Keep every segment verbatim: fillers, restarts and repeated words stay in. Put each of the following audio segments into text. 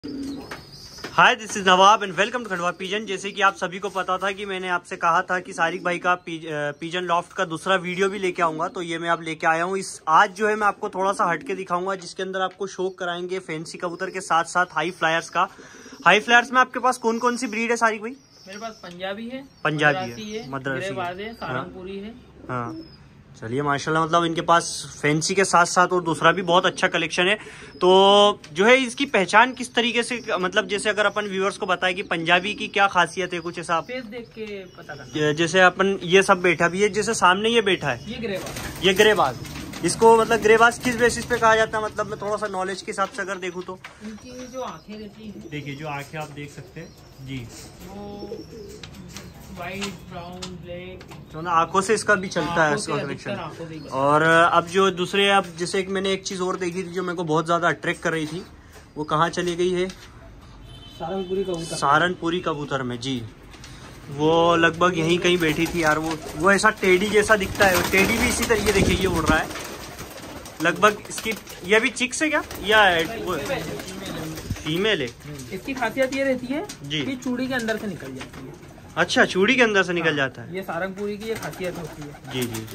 Hi, this is Nawab and welcome to Khandwa pigeon. जैसे कि आप सभी को पता था कि मैंने आपसे कहा था कि सारिक भाई का पिजन लॉफ्ट का दूसरा वीडियो भी लेके आऊंगा, तो ये मैं अब लेके आया हूँ। इस आज जो है मैं आपको थोड़ा सा हटके दिखाऊंगा, जिसके अंदर आपको शौक कराएंगे फैंसी कबूतर के साथ साथ हाई फ्लायर्स का। हाई फ्लायर्स में आपके पास कौन कौन सी ब्रीड है सारिक भाई? मेरे पास पंजाबी है, पंजाबी है, मद्रासी है, सारंगपुरी है। हाँ, चलिए माशाल्लाह, मतलब इनके पास फैंसी के साथ साथ और दूसरा भी बहुत अच्छा कलेक्शन है। तो जो है इसकी पहचान किस तरीके से, मतलब जैसे अगर अपन व्यूअर्स को बताएं कि पंजाबी की क्या खासियत है, कुछ ऐसा आप फेस देख के पता करना। जैसे अपन ये सब बैठा भी है, जैसे सामने ये बैठा है, ये ग्रेबाज, ये ग्रेबाज, इसको मतलब ग्रेबाज किस बेसिस पे कहा जाता है? मतलब मैं थोड़ा सा नॉलेज के हिसाब से अगर देखूँ तो इनकी जो आंखें रहती है, देखिए जो आंखें आप देख सकते हैं जी, वो वाइट ब्राउन ब्लैक, तो ना आंखों से इसका भी चलता है इसका कनेक्शन। और अब जो दूसरे, अब जैसे एक मैंने एक चीज और देखी थी जो मेरे को बहुत ज्यादा अट्रैक्ट कर रही थी, वो कहाँ चली गई है? सारंगपुरी कबूतर, सारंगपुरी कबूतर में जी, वो लगभग यहीं कहीं बैठी थी यार। वो वो ऐसा टेडी जैसा दिखता है, टेडी भी इसी तरीके देखिए ये उड़ रहा है लगभग। इसकी ये भी चिक्स है क्या या वो फीमेल है? इसकी खासियत ये रहती है जी कि चूड़ी के अंदर से निकल जाती है। अच्छा, चूड़ी के अंदर से निकल जाता है, ये सारंगपुरी की ये खासियत होती है। जी जी जी।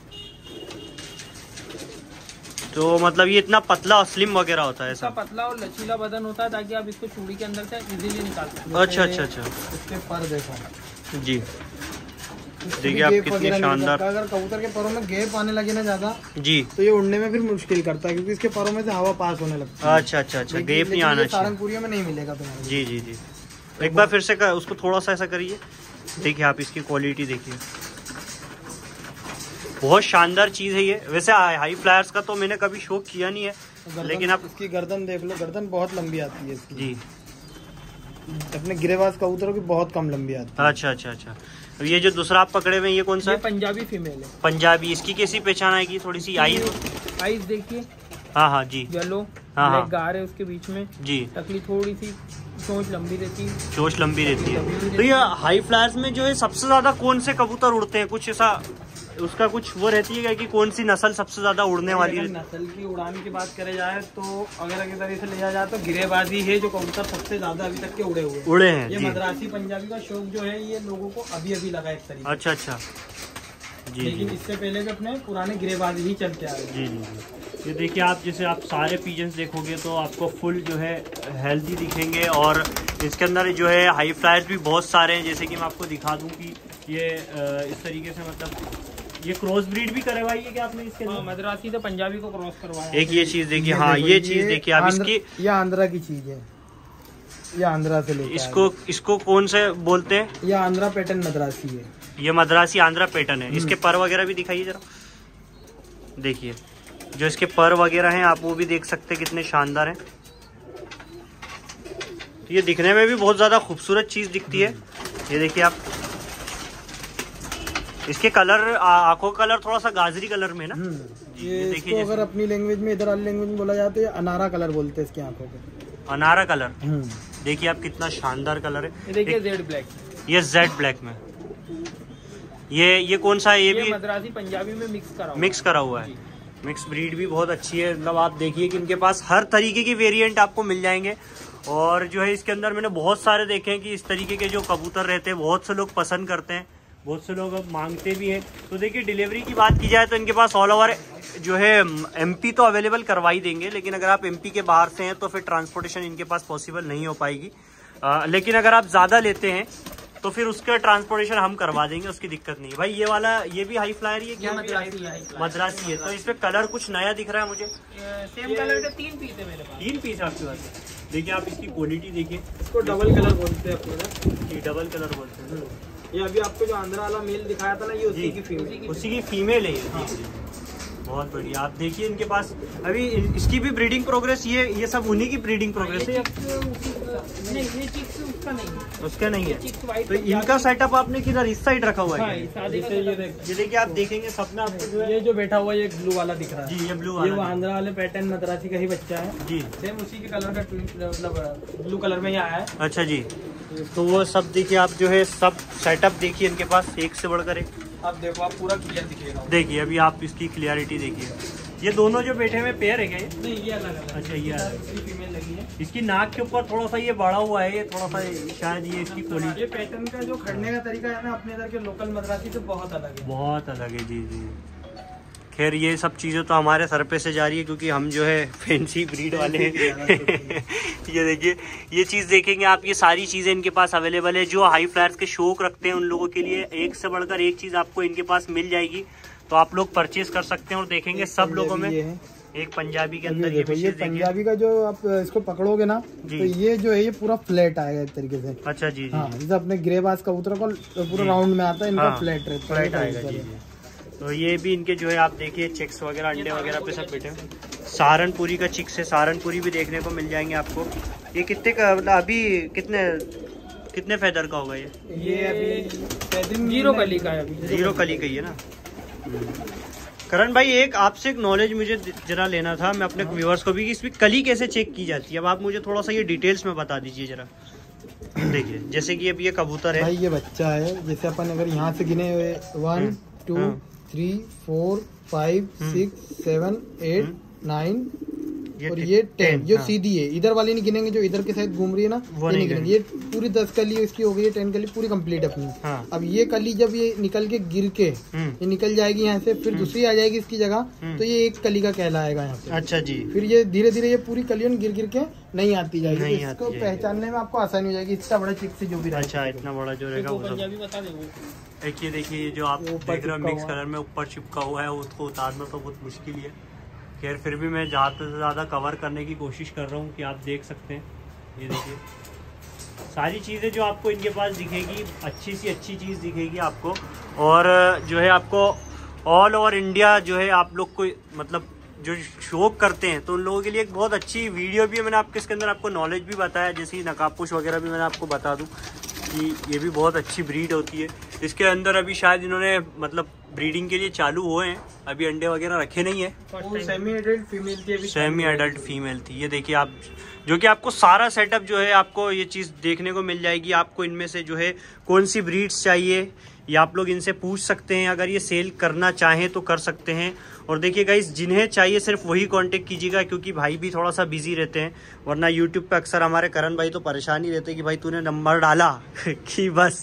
तो मतलब ये इतना पतला स्लिम वगैरह होता है? ऐसा पतला और लचीला बदन होता है ताकि आप इसको चूड़ी के अंदर से इजीली निकाल सकते। अच्छा अच्छा अच्छा, इसके पर देखो जी, देखिए आप कितनी शानदार। अगर कबूतर के परों में गैप आने लगे ना ज्यादा जी, तो ये उड़ने में फिर मुश्किल करता है, क्योंकि इसके परों में से हवा पास होने लगती है। अच्छा अच्छा अच्छा, गैप नहीं आना चाहिए। सारंगपुरियों में नहीं मिलेगा तुम्हें। जी जी जी, एक बार फिर से कर, उसको थोड़ा सा ऐसा करिए। देखिए आप इसकी क्वालिटी देखिए, बहुत शानदार चीज है ये। वैसे हाई फ्लायर्स का तो मैंने कभी शौक किया नहीं है, लेकिन आप इसकी गर्दन देख लो, गर्दन बहुत लंबी आती है इसकी जी। अपने गिरेबाज कबूतरों की बहुत कम लंबी आती है। अच्छा अच्छा अच्छा, अब ये जो दूसरा आप पकड़े हुए हैं ये कौन सा? ये पंजाबी फीमेल है। पंजाबी, इसकी कैसी पहचान आएगी? थोड़ी सी आईज आईज देखिए, हाँ हाँ जी, येलो हाँ हाँ, गार है उसके बीच में जी, तकली थोड़ी सी चोंच लंबी रहती है, चोंच लंबी रहती है। तो ये हाई फ्लायर्स में जो है सबसे ज्यादा कौन से कबूतर उड़ते हैं? कुछ ऐसा उसका कुछ वो रहती है क्या कि कौन सी नस्ल सबसे ज्यादा उड़ने वाली है? नस्ल की उड़ान की बात करे जाए तो अगर अगर तरह से लिया जाए तो गिरेबाजी है जो कबूतर सबसे ज्यादा अभी तक के उड़े हुए उड़े हैं। ये मद्रासी पंजाबी का शौक जो है ये लोगों को अभी अभी लगा एक तरीके। अच्छा अच्छा जी, लेकिन इससे पहले भी अपने पुराने गिरेबाजी ही चलते आ रहे। जी जी। ये देखिए आप, जैसे आप सारे पिजन्स देखोगे तो आपको फुल जो है हेल्दी दिखेंगे, और इसके अंदर जो है हाई फ्लायर्स भी बहुत सारे हैं। जैसे कि मैं आपको दिखा दूं कि ये इस तरीके से, मतलब ये क्रॉस ब्रीड भी करवाई है क्या आपने इसके अंदर? मद्रासी से पंजाबी को क्रॉस करवाया। एक ये चीज देखिए, हाँ ये चीज देखिए आप इसकी, ये आंध्रा की चीज है, ये आंध्रा से लेके इसको इसको कौन से बोलते हैं? ये आंध्रा पैटर्न मद्रासी है, ये मद्रासी आंध्रा पैटर्न है। इसके पर वगैरह भी दिखाइए जरा, देखिए जो इसके पर वगैरह हैं आप वो भी देख सकते हैं कितने शानदार हैं। तो ये दिखने में भी बहुत ज्यादा खूबसूरत चीज दिखती है। ये देखिए आप, इसके कलर, आंखों का कलर थोड़ा सा गाजरी कलर में है ना। ये देखिए, अगर अपनी लैंग्वेज में, इधर वाली लैंग्वेज में बोला जाए तो ये अनारा कलर बोलते हैं इसकी आंखों को, अनारा कलर। देखिए आप कितना शानदार कलर है। ये देखिए जेड ब्लैक, ये जेड ब्लैक में, ये ये कौन सा है? ये, ये भी मद्रासी पंजाबी में मिक्स करा हुआ मिक्स करा हुआ है। मिक्स ब्रीड भी बहुत अच्छी है। मतलब आप देखिए कि इनके पास हर तरीके के वेरिएंट आपको मिल जाएंगे। और जो है इसके अंदर मैंने बहुत सारे देखे हैं कि इस तरीके के जो कबूतर रहते हैं बहुत से लोग पसंद करते हैं, बहुत से लोग अब मांगते भी हैं। तो देखिए डिलीवरी की बात की जाए तो इनके पास ऑल ओवर जो है एमपी तो अवेलेबल करवा ही देंगे, लेकिन अगर आप एमपी के बाहर से हैं तो फिर ट्रांसपोर्टेशन इनके पास पॉसिबल नहीं हो पाएगी। आ, लेकिन अगर आप ज़्यादा लेते हैं तो फिर उसका ट्रांसपोर्टेशन हम करवा देंगे, उसकी दिक्कत नहीं है। भाई ये वाला, ये भी हाई फ्लायर ही है क्या? मद्रासी है, मद्रासी है। तो इसमें कलर कुछ नया दिख रहा है मुझे। सेम कलर के तीन पीस है मेरे पास। तीन पीस आपके पास? देखिए आप इसकी क्वालिटी देखिए, इसको डबल कलर बोलते हैं अपने, ये डबल कलर बोलते हैं। ये अभी आपको जो आंध्रा वाला मेल दिखाया था ना, ये उसी की फीमेल, उसी की फीमेल है ये। बहुत बढ़िया। आप देखिए इनके पास अभी इसकी भी ब्रीडिंग प्रोग्रेस, ये ये सब उन्हीं की ब्रीडिंग प्रोग्रेस है। नहीं, ये चिक्स उसका नहीं है, उसका नहीं है। तो इनका सेटअप आपने किधर इस साइड रखा हुआ है? ये देखिए आप देखेंगे सपना आपको जो है, ये जो बैठा हुआ है ये ब्लू वाला दिख रहा है जी, ये ब्लू ये वो वाला आंध्रा वाले पैटर्न मद्रासी का ही बच्चा है जी, सेम उसी के कलर का, मतलब ब्लू कलर में ही आया है। अच्छा जी। तो वो सब देखिए आप जो है सब सेटअप देखिए इनके पास एक से बढ़कर एक। आप देखो, आप पूरा क्लियर दिखेगा। देखिए अभी आप इसकी क्लियरिटी देखिए। ये दोनों जो बैठे हुए पेयर है क्या? ये नहीं, ये अलग अलग। अच्छा, ये अलग। फीमेल लगी है। इसकी नाक के ऊपर थोड़ा सा ये बड़ा हुआ है, ये थोड़ा सा शायद ये इसकी क्वालिटी। ये पैटर्न का जो खड़ने का तरीका है ना अपने इधर के लोकल मद्रासी से बहुत अलग है, बहुत अलग है। जी जी। खैर ये सब चीज़ें तो हमारे सर पे से जा रही है क्योंकि हम जो है फैंसी ब्रीड वाले हैं। ये देखिए, ये चीज़ देखेंगे आप, ये सारी चीज़ें इनके पास अवेलेबल है। जो हाई फ्लायर्स के शौक रखते हैं उन लोगों के लिए एक से बढ़कर एक चीज़ आपको इनके पास मिल जाएगी, तो आप लोग परचेज कर सकते हैं। और देखेंगे सब लोगों में एक पंजाबी के अंदर ये, ये पंजाबी का जो आप इसको पकड़ोगे ना तो ये जो है ये पूरा फ्लैट आएगा एक तरीके से। अच्छा जी। हाँ, जैसे अपने गिरेबाज कबूतर को पूरा राउंड में आता है, इनका फ्लैट रहता है, फ्लैट आएगा। जी जी। तो ये भी इनके जो है आप देखिए चेक्स वगैरह अंडे वगैरह पे सब बैठे हैं। सहारनपुरी का चिक्स है, सहारनपुरी भी देखने को मिल जाएंगे आपको। ये कितने का, मतलब अभी कितने कितने फेदर का होगा ये? ये अभी जीरो कली का है, अभी जीरो कली का ही है ना। करण भाई एक आपसे एक नॉलेज मुझे जरा लेना था, मैं अपने व्यूअर्स को भी, कि इसमें कली कैसे चेक की जाती है। अब आप मुझे थोड़ा सा ये डिटेल्स में बता दीजिए जरा। देखिए जैसे कि अब ये कबूतर है भाई, ये बच्चा है, जैसे अपन अगर यहाँ से गिने हुए one two three four five six seven eight nine और ये टेन, जो सीधी है, इधर वाली नहीं गिनेंगे, जो इधर के साइड घूम रही है ना वो नहीं गिनेंगे। ये पूरी दस कली इसकी हो गई है, टेन कली पूरी कंप्लीट अपनी। हाँ। अब ये कली जब ये निकल के गिर के ये निकल जाएगी यहाँ से, फिर दूसरी आ जाएगी इसकी जगह, तो ये एक कली का कहलाएगा यहाँ पे। अच्छा जी। फिर ये धीरे धीरे ये पूरी कलियों गिर गिर के नहीं आती जाएगी, नहीं इसको आती पहचानने में आपको आसानी हो जाएगी। इतना बड़ा चिक से जो भी, अच्छा इतना बड़ा जो रहेगा वो सब। एक ये देखिए, ये जो आप देख रहे हो मिक्स कलर में ऊपर चिपका हुआ है, उसको उतारना तो बहुत मुश्किल ही है। खैर फिर भी मैं ज़्यादा से ज़्यादा कवर करने की कोशिश कर रहा हूँ कि आप देख सकते हैं। ये देखिए सारी चीज़ें जो आपको इनके पास दिखेगी, अच्छी सी अच्छी चीज़ दिखेगी आपको। और जो है आपको ऑल ओवर इंडिया जो है आप लोग को, मतलब जो शौक करते हैं तो उन लोगों के लिए एक बहुत अच्छी वीडियो भी है। मैंने आपके इसके अंदर आपको नॉलेज भी बताया, जैसे नकाबपोश वगैरह भी मैंने आपको बता दूँ कि ये भी बहुत अच्छी ब्रीड होती है। इसके अंदर अभी शायद इन्होंने मतलब ब्रीडिंग के लिए चालू हुए हैं, अभी अंडे वगैरह रखे नहीं है। सेमी एडल्ट फीमेल थी, सेमी एडल्ट फीमेल थी। ये देखिए आप, जो कि आपको सारा सेटअप जो है आपको ये चीज़ देखने को मिल जाएगी। आपको इनमें से जो है कौन सी ब्रीड्स चाहिए ये आप लोग इनसे पूछ सकते हैं, अगर ये सेल करना चाहें तो कर सकते हैं। और देखिए गाइस, जिन्हें चाहिए सिर्फ वही कांटेक्ट कीजिएगा, क्योंकि भाई भी थोड़ा सा बिजी रहते हैं, वरना यूट्यूब पे अक्सर हमारे करण भाई तो परेशान ही रहते हैं कि भाई तूने नंबर डाला कि बस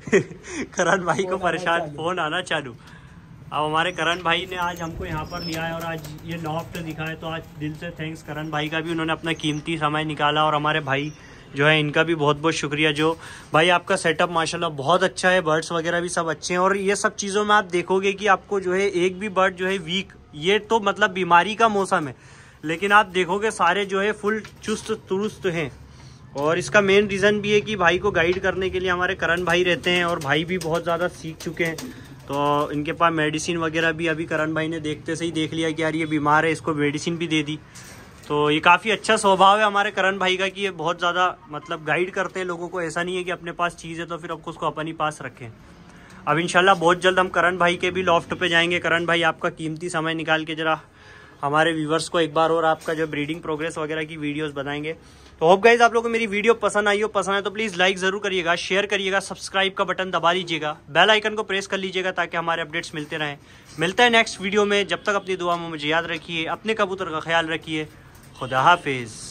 करण भाई को परेशान फोन आना चालू। अब हमारे करण भाई ने आज हमको यहाँ पर लिया है और आज ये लॉफ्ट दिखाए, तो आज दिल से थैंक्स करण भाई का भी, उन्होंने अपना कीमती समय निकाला। और हमारे भाई जो है इनका भी बहुत बहुत शुक्रिया। जो भाई आपका सेटअप माशाल्लाह बहुत अच्छा है, बर्ड्स वगैरह भी सब अच्छे हैं। और ये सब चीज़ों में आप देखोगे कि आपको जो है एक भी बर्ड जो है वीक, ये तो मतलब बीमारी का मौसम है, लेकिन आप देखोगे सारे जो है फुल चुस्त दुरुस्त हैं। और इसका मेन रीज़न भी है कि भाई को गाइड करने के लिए हमारे करण भाई रहते हैं, और भाई भी बहुत ज़्यादा सीख चुके हैं। तो इनके पास मेडिसिन वगैरह भी अभी करण भाई ने देखते से ही देख लिया कि यार ये बीमार है, इसको मेडिसिन भी दे दी। तो ये काफ़ी अच्छा स्वभाव है हमारे करण भाई का कि ये बहुत ज़्यादा मतलब गाइड करते हैं लोगों को। ऐसा नहीं है कि अपने पास चीज़ है तो फिर आपको उसको अपन ही पास रखें। अब इंशाल्लाह बहुत जल्द हम करण भाई के भी लॉफ्ट पे जाएंगे। करण भाई आपका कीमती समय निकाल के जरा हमारे व्यूवर्स को एक बार और आपका जो ब्रीडिंग प्रोग्रेस वगैरह की वीडियोस बताएंगे। तो होप गाइज आप लोगों को मेरी वीडियो पसंद आई हो, पसंद है तो प्लीज़ लाइक ज़रूर करिएगा, शेयर करिएगा, सब्सक्राइब का बटन दबा लीजिएगा, बेल आइकन को प्रेस कर लीजिएगा ताकि हमारे अपडेट्स मिलते रहें। मिलता है नेक्स्ट वीडियो में, जब तक अपनी दुआ में मुझे याद रखिए, अपने कबूतर का ख्याल रखिए। खुदा हाफिज़।